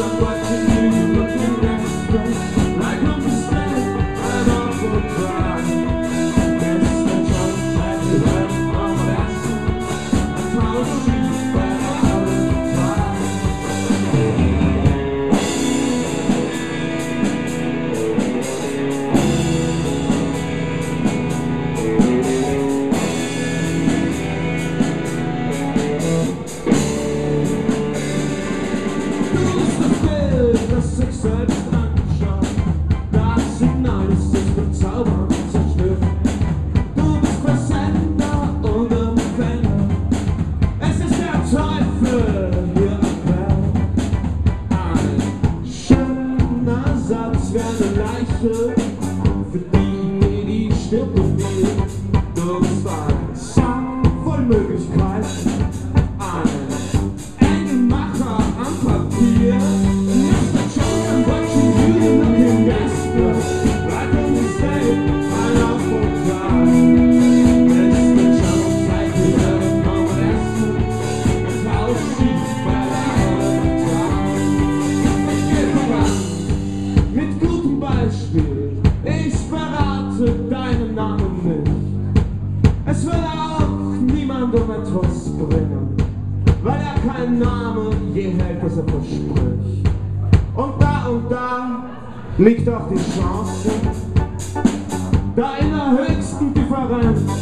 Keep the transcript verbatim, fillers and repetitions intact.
Für die, die stirbt und will. Nur zwei Sachen voll Möglichkeiten. Ein Engelmacher am Papier. Mister Jones and watching you looking desperate. Right on the stage, ein Auf und Klar. Mister Jones zeigt mir ihren Namen Essen. Und Haus schief bei der Autotag. Ich geh voran mit gutem Beispiel. Ich verrate deinen Namen nicht. Es will auch niemand um etwas bringen, weil er kein Name je hält, was er verspricht. Und da und da liegt auch die Chance, da in der höchsten Differenz